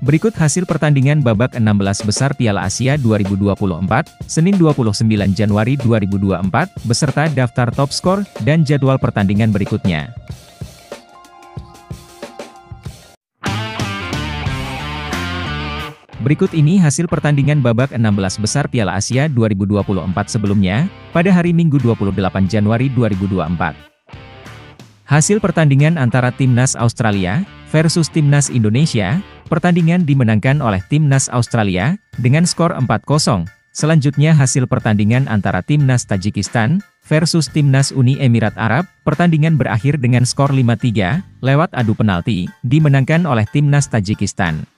Berikut hasil pertandingan babak 16 besar Piala Asia 2024, Senin 29 Januari 2024, beserta daftar top skor dan jadwal pertandingan berikutnya. Berikut ini hasil pertandingan babak 16 besar Piala Asia 2024 sebelumnya, pada hari Minggu 28 Januari 2024. Hasil pertandingan antara Timnas Australia versus Timnas Indonesia, pertandingan dimenangkan oleh Timnas Australia, dengan skor 4-0. Selanjutnya hasil pertandingan antara Timnas Tajikistan versus Timnas Uni Emirat Arab, pertandingan berakhir dengan skor 5-3, lewat adu penalti, dimenangkan oleh Timnas Tajikistan.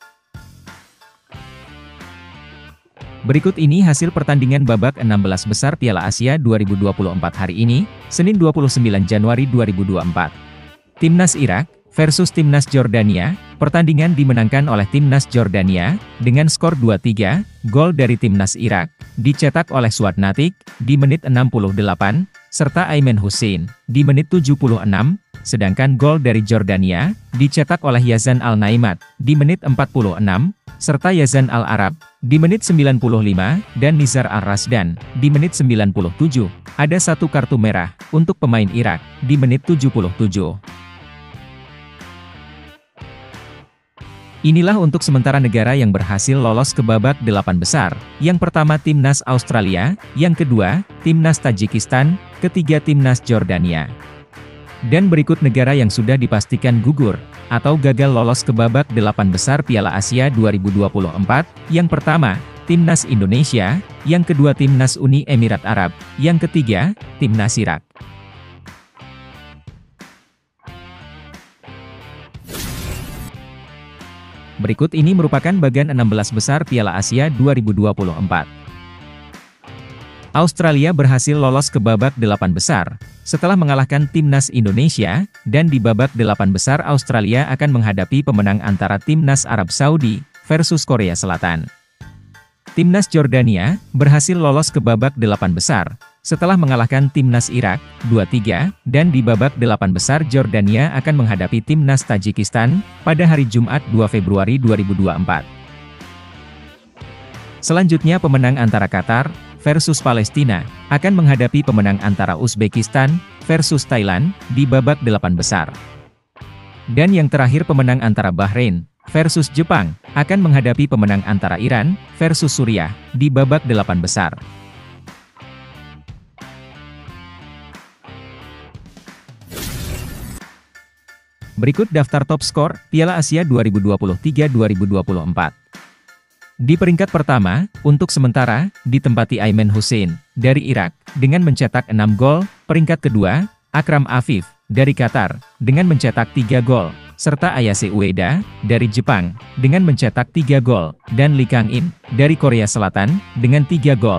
Berikut ini hasil pertandingan babak 16 besar Piala Asia 2024 hari ini, Senin 29 Januari 2024. Timnas Irak versus Timnas Jordania, pertandingan dimenangkan oleh Timnas Jordania, dengan skor 2-3, gol dari Timnas Irak, dicetak oleh Suad Natik, di menit 68, serta Aimen Hussein, di menit 76, sedangkan gol dari Jordania, dicetak oleh Yazan Al-Naimat, di menit 46, serta Yazan Al-Arab, di menit 95, dan Nizar Al-Rasdan, di menit 97. Ada satu kartu merah, untuk pemain Irak, di menit 77. Inilah untuk sementara negara yang berhasil lolos ke babak 8 besar. Yang pertama Timnas Australia, yang kedua, Timnas Tajikistan, ketiga Timnas Jordania. Dan berikut negara yang sudah dipastikan gugur, atau gagal lolos ke babak 8 besar Piala Asia 2024, yang pertama, Timnas Indonesia, yang kedua Timnas Uni Emirat Arab, yang ketiga, Timnas Irak. Berikut ini merupakan bagian 16 besar Piala Asia 2024. Australia berhasil lolos ke babak 8 besar, setelah mengalahkan Timnas Indonesia, dan di babak 8 besar Australia akan menghadapi pemenang antara Timnas Arab Saudi versus Korea Selatan. Timnas Jordania berhasil lolos ke babak 8 besar, setelah mengalahkan Timnas Irak 2-3, dan di babak 8 besar Jordania akan menghadapi Timnas Tajikistan pada hari Jumat 2 Februari 2024. Selanjutnya pemenang antara Qatar versus Palestina akan menghadapi pemenang antara Uzbekistan versus Thailand di babak 8 besar. Dan yang terakhir pemenang antara Bahrain versus Jepang akan menghadapi pemenang antara Iran versus Suriah di babak 8 besar. Berikut daftar top skor Piala Asia 2023-2024. Di peringkat pertama, untuk sementara, ditempati Aimen Hussein, dari Irak, dengan mencetak 6 gol. Peringkat kedua, Akram Afif, dari Qatar, dengan mencetak 3 gol, serta Ayase Ueda, dari Jepang, dengan mencetak 3 gol, dan Lee Kang-in, dari Korea Selatan, dengan 3 gol.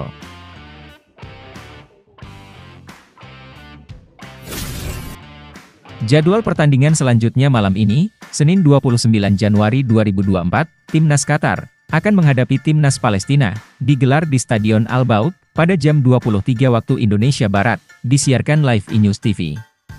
Jadwal pertandingan selanjutnya malam ini, Senin 29 Januari 2024, Timnas Qatar akan menghadapi Timnas Palestina, digelar di Stadion Al-Baud, pada jam 23 waktu Indonesia Barat, disiarkan live iNews TV.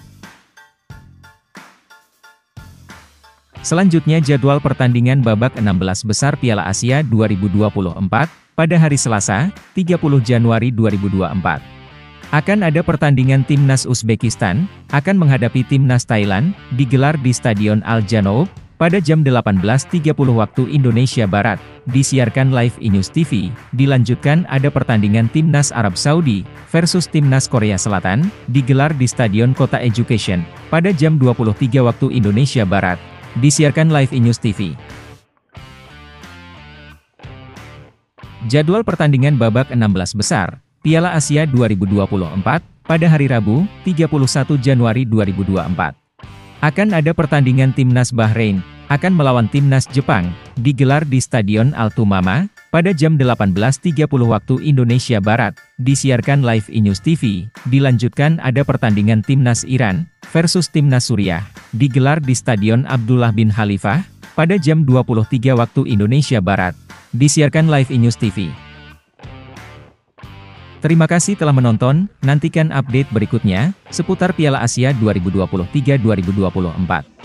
Selanjutnya jadwal pertandingan babak 16 besar Piala Asia 2024, pada hari Selasa, 30 Januari 2024. Akan ada pertandingan Timnas Uzbekistan, akan menghadapi Timnas Thailand, digelar di Stadion Al-Janoub, pada jam 18.30 waktu Indonesia Barat, disiarkan live iNews TV. Dilanjutkan ada pertandingan Timnas Arab Saudi versus Timnas Korea Selatan, digelar di Stadion Kota Education, pada jam 23 waktu Indonesia Barat, disiarkan live iNews TV. Jadwal pertandingan babak 16 besar Piala Asia 2024, pada hari Rabu, 31 Januari 2024. Akan ada pertandingan Timnas Bahrain akan melawan Timnas Jepang, digelar di Stadion Al-Tumama, pada jam 18.30 waktu Indonesia Barat, disiarkan live iNews TV. Dilanjutkan ada pertandingan Timnas Iran versus Timnas Suriah, digelar di Stadion Abdullah bin Khalifah, pada jam 23 waktu Indonesia Barat, disiarkan live iNews TV. Terima kasih telah menonton, nantikan update berikutnya, seputar Piala Asia 2023-2024.